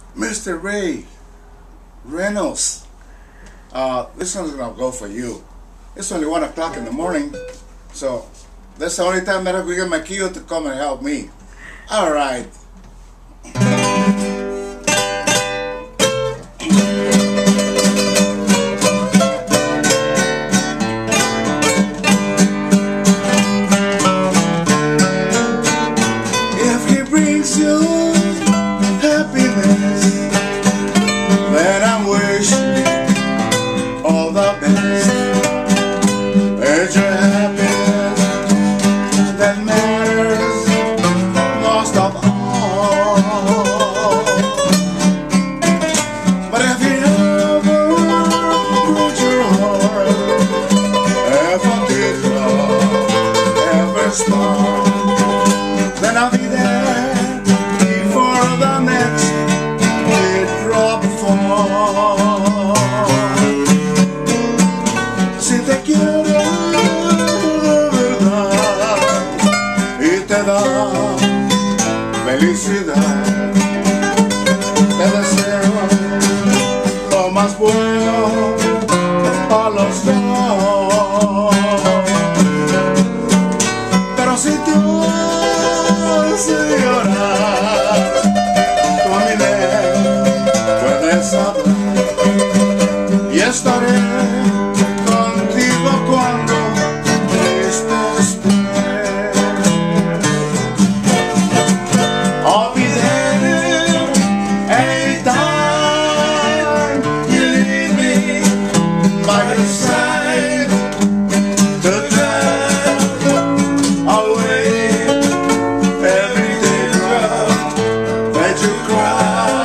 Mr. Ray Reynolds, this one's gonna go for you. It's only 1 o'clock in the morning, so that's the only time that I could get my Kio to come and help me. All right. If he brings you happiness, then I wish all the best. It's your happiness that matters most of all. But if he ever breaks your heart, ever did love, ever start, then I'll be there before the next big drop falls. Si te quiero de verdad y te da felicidad, te deseo lo más bueno a los dos. Pero si te hace llorar, tú a mí me puedes hablar y estaré contigo cuando estés bien. I'll be there anytime you need me by your side to drive away every day love that you cry.